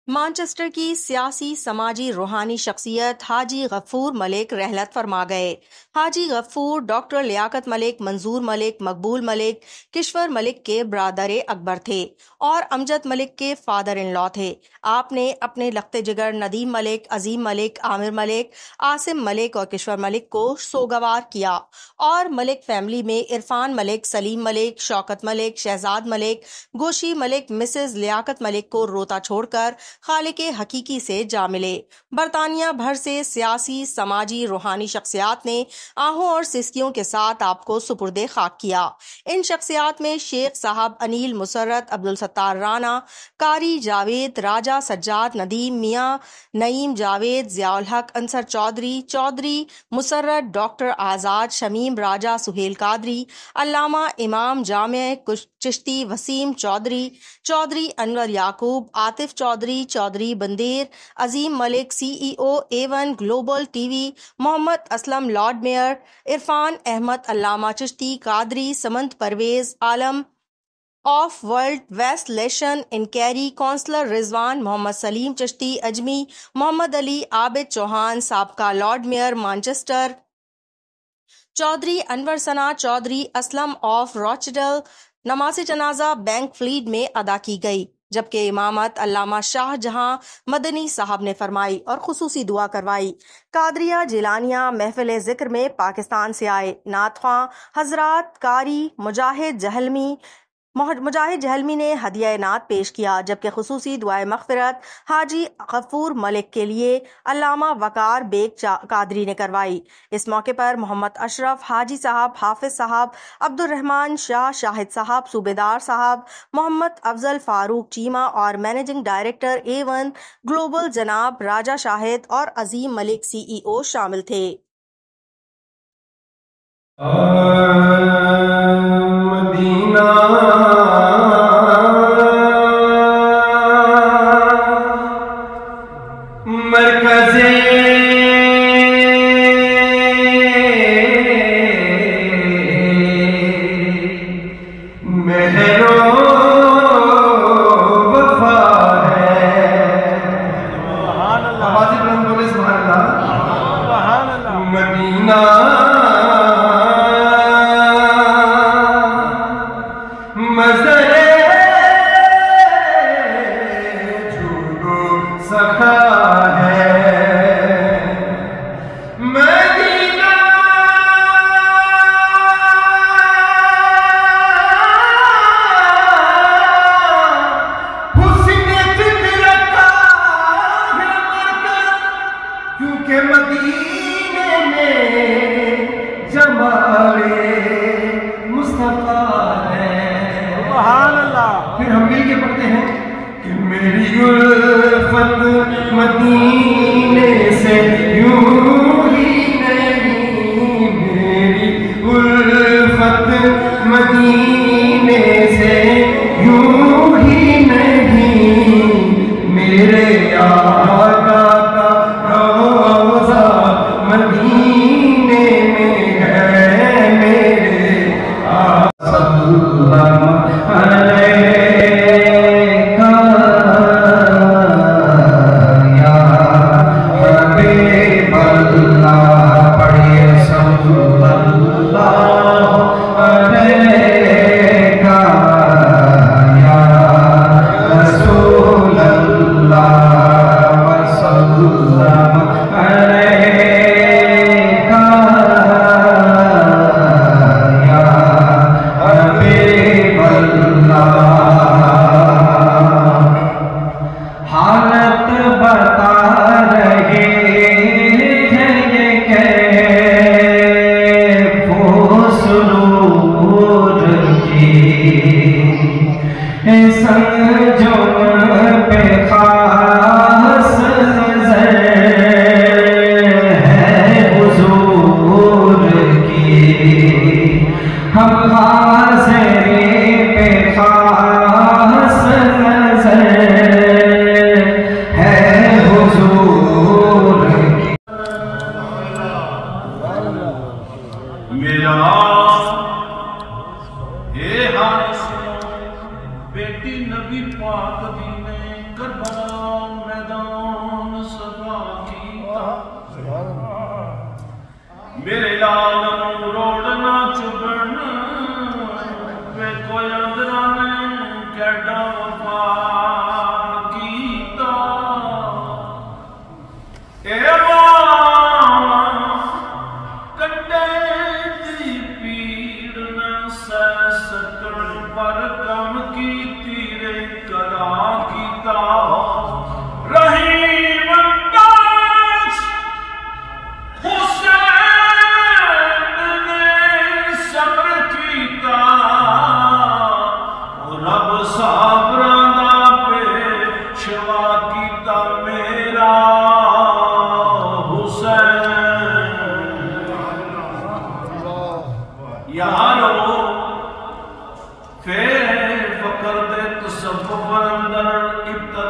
Manchester کی سیاسی سماجی روحانی شخصیت حاجی غفور ملک رحلت فرما گئے۔ حاجی غفور ڈاکٹر لیاقت ملک، منظور ملک، مقبول ملک، کشور ملک کے برادر اکبر تھے اور امجد ملک کے فادر ان لا تھے۔ آپ نے اپنے لخت جگر ندیم ملک، عظیم ملک، عامر ملک، عاصم ملک اور کشور ملک کو سوگوار کیا اور ملک فیملی میں عرفان ملک، سلیم ملک، شوکت ملک، شہزاد ملک، گوشی ملک، مسز لیاقت ملک کو روتا چھوڑ کر خالق حقیقی سے جا ملے۔ برطانیہ بھر سے سیاسی سماجی روحانی شخصیات نے آہوں اور سسکیوں کے ساتھ آپ کو سپرد خاک کیا۔ ان شخصیات میں شیخ صاحب انیل مسرت، عبدالستار رانا، قاری جاوید، راجہ سجاد ندیم، میاں نعیم Javed, Zia ul Haq Ansar Chaudhry, Chaudhry Musarrat, doctor Azad, Shamim Raja, Sohail Qadri, Allama Imam Jami Chishti, Waseem Chaudhry, Chaudhry Anwar Yaqoob, Atif Chaudhry, Chaudhry Bandir, Azeem Malik, C E O A1 global T V, Muhammad Aslam lord mayor, Irfan Ahmed, Allama Chishti Qadri, سمنت پرویز عالم آف ورلڈ ویسٹ لیشن انکیری، کونسلر رضوان، محمد سلیم چشتی اجمی، محمد علی عابد چوہان، سابقہ lord mayor Manchester, Chaudhry Anwar Sana Chaudhry Aslam of Rochdale. نماز جنازہ بینک فلیٹ میں ادا کی گئی، جبکہ امامت علامہ شاہ جہاں مدنی صاحب نے فرمائی اور خصوصی دعا کروائی۔ قادریہ جیلانیہ محفل ذکر میں پاکستان سے آئے نعت خواں حضرات قاری مجاہد جہلمی نے ہدیہ نعت پیش کیا، جبکہ خصوصی دعائے مغفرت حاجی غفور ملک کے لیے علامہ وقار بیگ قادری نے کروائی۔ اس موقع پر محمد اشرف، حاجی صاحب، حافظ صاحب، عبد الرحمن شاہ، شاہد صاحب، صوبیدار صاحب، محمد افضل فاروق چیمہ اور مینیجنگ ڈائریکٹر A1 گلوبل جناب راجہ شاہد اور عظیم ملک CEO شامل تھے۔ مدینہ مرکز مہر و وفا ہے۔ آواز بلند بولے سبحان اللہ۔ مدینہ پھر ہم مل کے پڑھتے ہیں کہ میری الفت مدینے سے یوں ہی نہیں، میری الفت مدینے سے یوں ہی نہیں، میرے آقا کا روضہ مدینے میں ہے، میرے آقا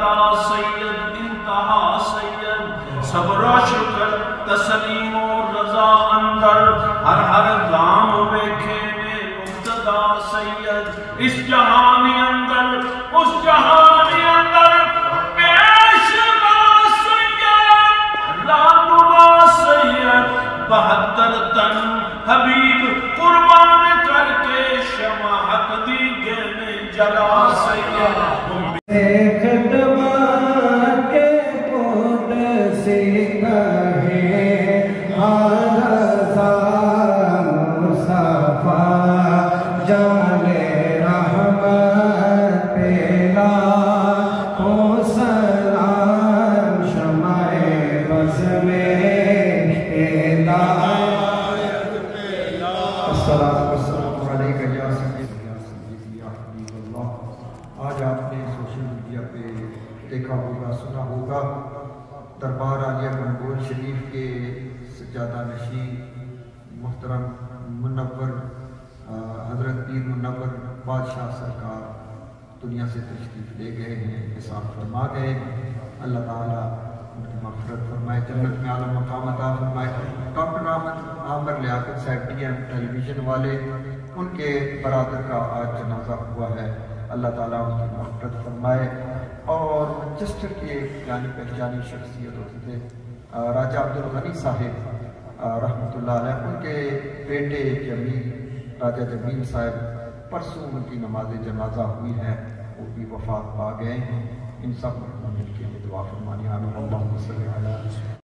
ابتدا سید انتہا سید، صبر و شکر تسلیم و رضا اندر، ہر دام ویکھے نے ابتدا سید، اس جہانی اندر اس جہانی اندر پیشوا سید، رہنما سید، 72 تن حبیب قربان کر کے شمع حق دی گہنے جلا سید، آج آپ نے سوشل میڈیا پہ دیکھا ہوگا، سنا ہوگا، دربار عالیہ منگول شریف کے سجادہ نشین محترم منور حضرت پیر منور بادشاہ سرکار دنیا سے تشریف لے گئے ہیں، وصال فرما گئے۔ اللہ تعالیٰ ان کی مغفرت فرمائے، جنت میں اعلیٰ مقام عطا فرمائے۔ ڈاکٹر عامر لیاقت صاحب ٹی ایم ٹیلی ویژن والے، ان کے برادر کا آج جنازہ ہوا ہے، اللہ تعالیٰ ان کی مغفرت فرمائے۔ اور مانچسٹر کے جانی پہچانی شخصیت ہوتے تھے راجہ عبدالغنی صاحب رحمۃ اللہ علیہ، ان کے بیٹے جمیل، راجہ جمیل صاحب، پرسوں ان کی نماز جنازہ ہوئی ہے، وہ بھی وفات پا گئے ہیں۔ ان سب کے لیے دعا فرمانی، آمین، اللہم صلی علی